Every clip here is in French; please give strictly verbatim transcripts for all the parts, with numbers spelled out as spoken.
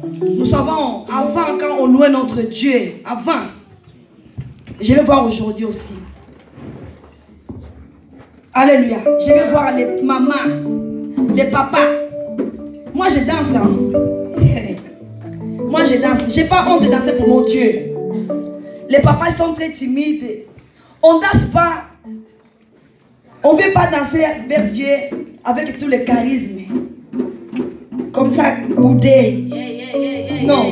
Nous savons, avant, quand on louait notre Dieu, avant, je vais voir aujourd'hui aussi. Alléluia. Je vais voir les mamans, les papas. Moi, je danse. Hein. Moi, je danse. Je n'ai pas honte de danser pour mon Dieu. Les papas sont très timides. On ne danse pas. On ne veut pas danser vers Dieu avec tous les charismes. Comme ça, boudé. Non.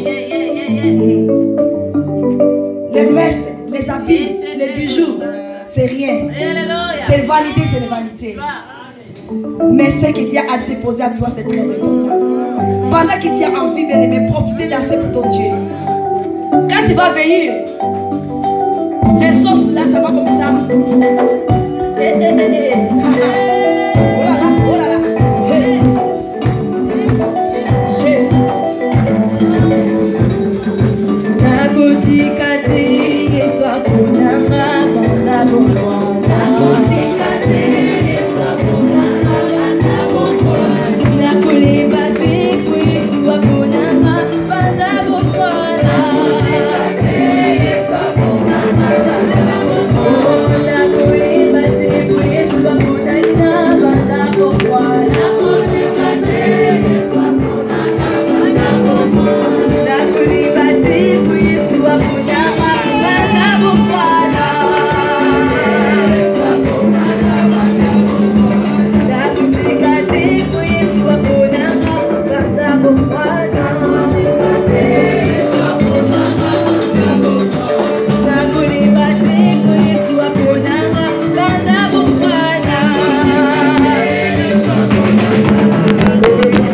Les vestes, les habits, les bijoux, c'est rien. C'est une vanité, c'est une vanité. Mais ce que Dieu a déposé à toi, c'est très important. Pendant que tu as envie de profiter danser pour ton Dieu. Quand tu vas veiller, les sauces là, ça va comme ça. Eh, eh, eh, eh. Oh là là, oh là là. Hey. Jésus. Nakotikate, soit pour nanga, banda bomba. Nakotikate, soit pour nanga, banda bomba. Nakolebate, puis soit pour nanga, banda bomba. Nakotikate, soit pour nanga, banda bomba. Nakolebate, puis soit pour nanga, banda bomba. Nakotikate, soit pour nanga, banda bomba. Nakolebate, puis soit pour nanga, banda bomba.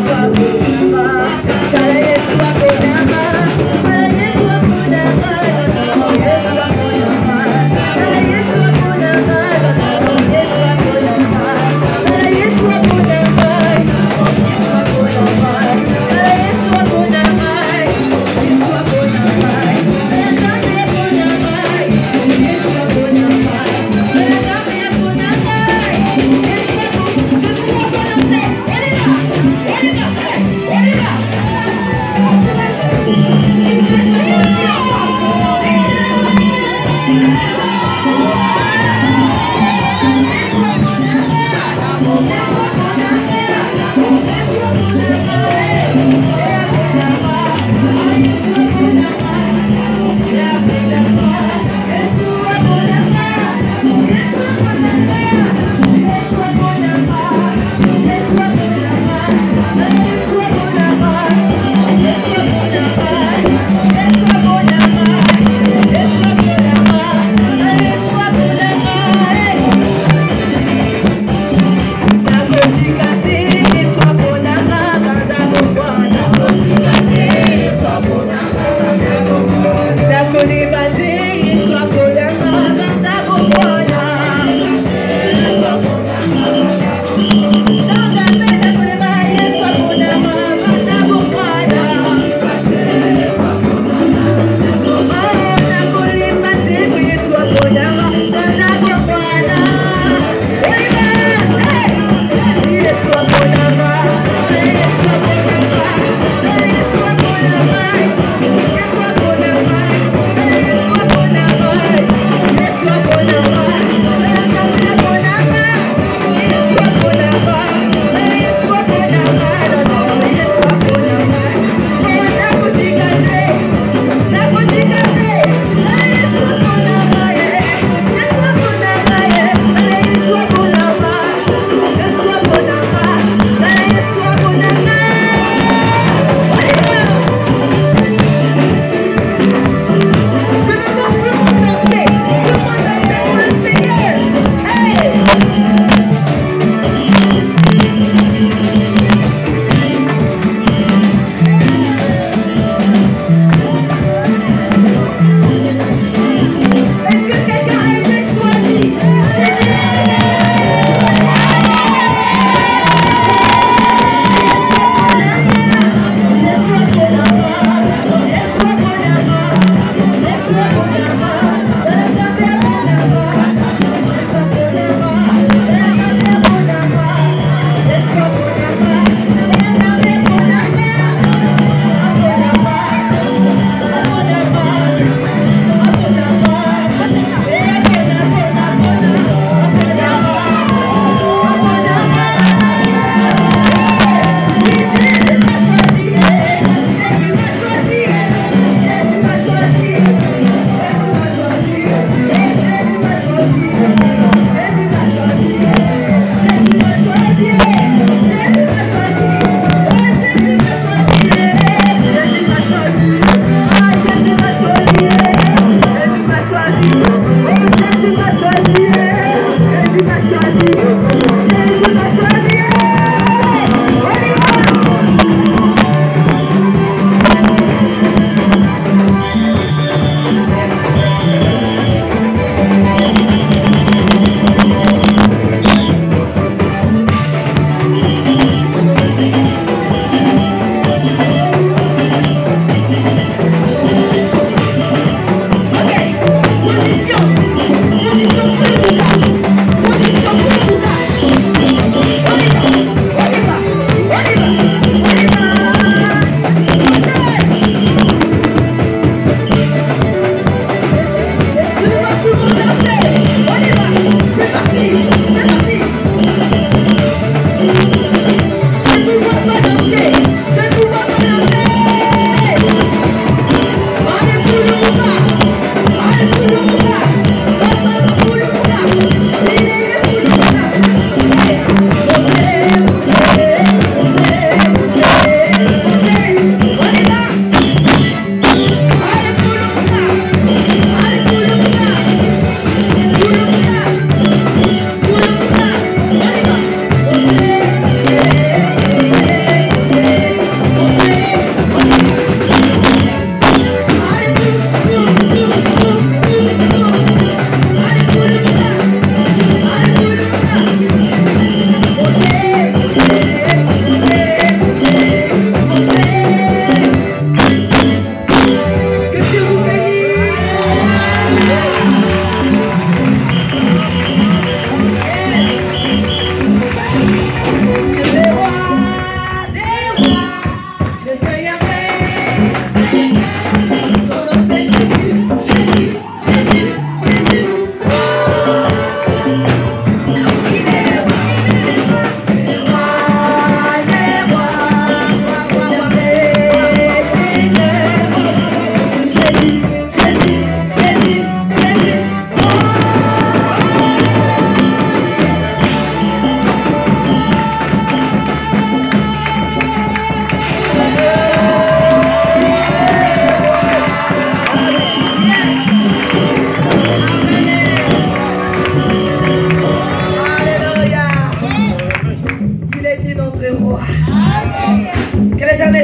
Yes,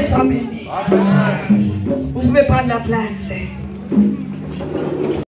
soit béni. Vous pouvez prendre la place.